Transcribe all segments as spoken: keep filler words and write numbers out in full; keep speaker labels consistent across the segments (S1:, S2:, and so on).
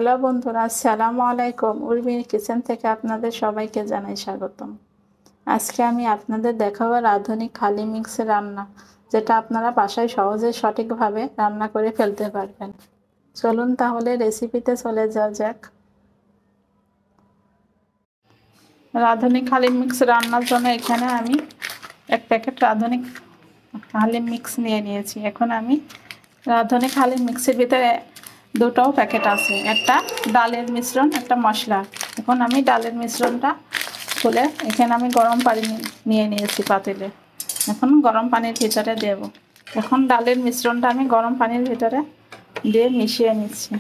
S1: Hello বন্ধুরা, আসসালামু আলাইকুম। উর্মির কিচেন থেকে আপনাদের সবাইকে জানাই স্বাগতম। আজকে আমি আপনাদের দেখাবো আধুনিক হালি মিক্স রান্না, যেটা আপনারা বাসায় সহজে সঠিকভাবে রান্না করে ফেলতে পারবেন। চলুন তাহলে রেসিপিতে চলে যাওয়া যাক। রাঁধুনি হালি মিক্স রান্নার জন্য এখানে আমি এক প্যাকেট রাঁধুনি হালি মিক্স নিয়ে নিয়েছি। এখন আমি রাঁধুনি হালি মিক্সের ভিতরে দুটো প্যাকেট আছে, একটা ডালের মিশ্রণ, একটা মশলা। এখন আমি ডালের মিশ্রণটা খুলে এখানে আমি গরম পানি নিয়ে নিয়েছি পাতিলে। এখন গরম পানির ভিতরে দেব। এখন ডালের মিশ্রণটা আমি গরম পানির ভিতরে দিয়ে মিশিয়ে নিচ্ছি।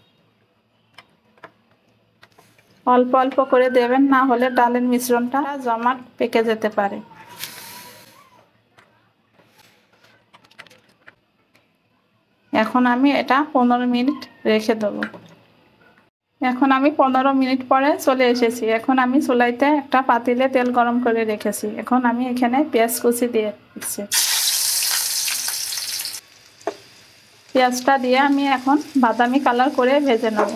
S1: অল্প অল্প করে দেবেন, না হলে ডালের মিশ্রণটা জমাট পেকে যেতে পারে। এখন আমি এটা পনেরো মিনিট রেখে দেবো। এখন আমি পনেরো মিনিট পরে চলে এসেছি। এখন আমি চুলাইতে একটা পাতিলে তেল গরম করে রেখেছি। এখন আমি এখানে পেঁয়াজ কুচি দিয়ে দিচ্ছি। পেঁয়াজটা দিয়ে আমি এখন বাদামি কালার করে ভেজে নেব।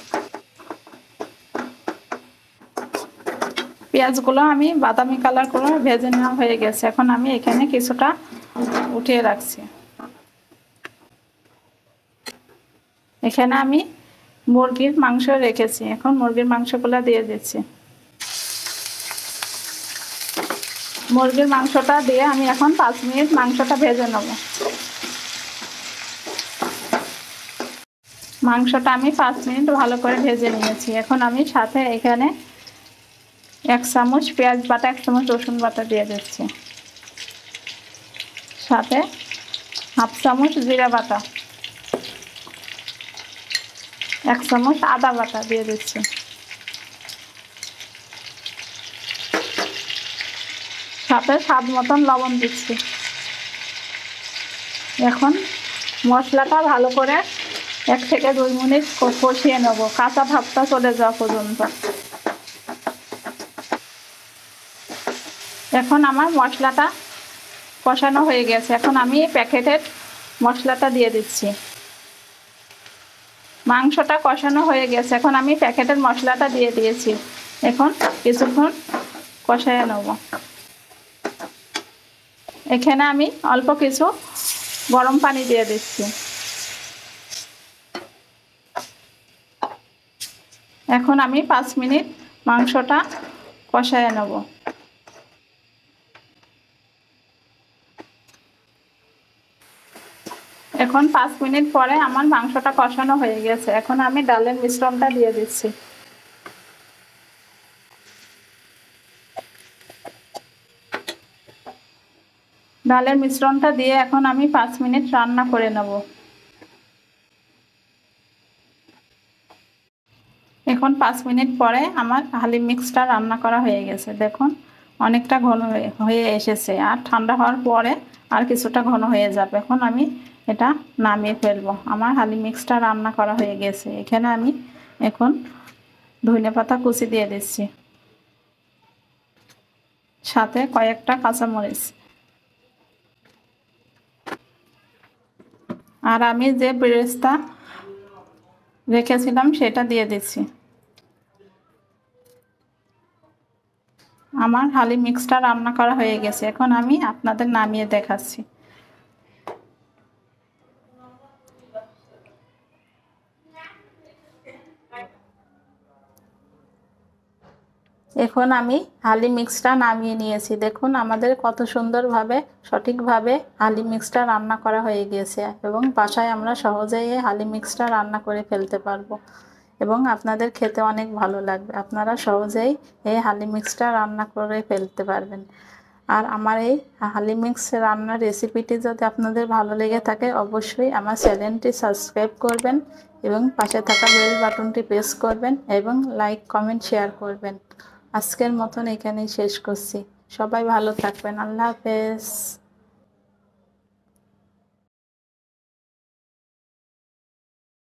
S1: পেঁয়াজগুলো আমি বাদামি কালার করে ভেজে নেওয়া হয়ে গেছে। এখন আমি এখানে কিছুটা উঠিয়ে রাখছি। এখানে আমি মুরগির মাংস রেখেছি। এখন মুরগির মাংসগুলো দিয়ে দিচ্ছি। মুরগির মাংসটা দিয়ে আমি এখন পাঁচ মিনিট মাংসটা ভেজে নেব। মাংসটা আমি পাঁচ মিনিট ভালো করে ভেজে নিয়েছি। এখন আমি সাথে এখানে এক চামচ পেঁয়াজ বাটা, এক চামচ রসুন বাটা দিয়ে দিচ্ছি। সাথে হাফ চামচ জিরা বাটা, এক চামচ আদা বাটা দিয়ে দিচ্ছি। সাথে স্বাদ মতন লবণ দিচ্ছি। এখন মশলাটা ভালো করে এক থেকে দুই মিনিট কষিয়ে নেব, কাঁচা ভাবটা চলে যাওয়া পর্যন্ত। এখন আমার মশলাটা কষানো হয়ে গেছে। এখন আমি প্যাকেটের মশলাটা দিয়ে দিচ্ছি। মাংসটা কষানো হয়ে গেছে। এখন আমি প্যাকেটের মশলাটা দিয়ে দিয়েছি। এখন কিছুক্ষণ কষায় নেব। এখানে আমি অল্প কিছু গরম পানি দিয়ে দিচ্ছি। এখন আমি পাঁচ মিনিট মাংসটা কষায় নেব। এখন পাঁচ মিনিট পরে আমার মাংসটা কষানো হয়ে গেছে। এখন আমি ডালের মিশ্রণটা দিয়ে দিচ্ছি। ডালের মিশ্রণটা দিয়ে এখন আমি পাঁচ মিনিট রান্না করে নেব। এখন পাঁচ মিনিট পরে আমার হালিম মিক্সটা রান্না করা হয়ে গেছে। দেখুন অনেকটা ঘন হয়ে এসেছে, আর ঠান্ডা হওয়ার পরে আর কিছুটা ঘন হয়ে যাবে। এখন আমি এটা নামিয়ে ফেলবো। আমার হালিম মিক্সটা রান্না করা হয়ে গেছে। এখানে আমি এখন ধনেপাতা কুচি দিয়ে দিচ্ছি, সাথে কয়েকটা কাঁচামরিচ। আর আমি যে বেরেস্তা রেখেছিলাম সেটা দিয়ে দিচ্ছি। আমার হালিম মিক্সটা রান্না করা হয়ে গেছে। এখন আমি আপনাদের নামিয়ে দেখাচ্ছি। এখন আমি হালিম মিক্সটা নামিয়ে নিয়েছি। দেখুন আমাদের কত সুন্দরভাবে সঠিকভাবে হালিম মিক্সটা রান্না করা হয়ে গেছে, এবং বাসায় আমরা সহজেই এই হালিম মিক্সটা রান্না করে ফেলতে পারবো, এবং আপনাদের খেতে অনেক ভালো লাগবে। আপনারা সহজেই এই হালিম মিক্সটা রান্না করে ফেলতে পারবেন। আর আমার এই হালিম মিক্স রান্নার রেসিপিটি যদি আপনাদের ভালো লেগে থাকে, অবশ্যই আমার চ্যানেলটি সাবস্ক্রাইব করবেন এবং পাশে থাকা বেল বাটনটি প্রেস করবেন এবং লাইক কমেন্ট শেয়ার করবেন। আজকের মতন এখানেই শেষ করছি। সবাই ভালো থাকবেন। আল্লাহ হাফেজ।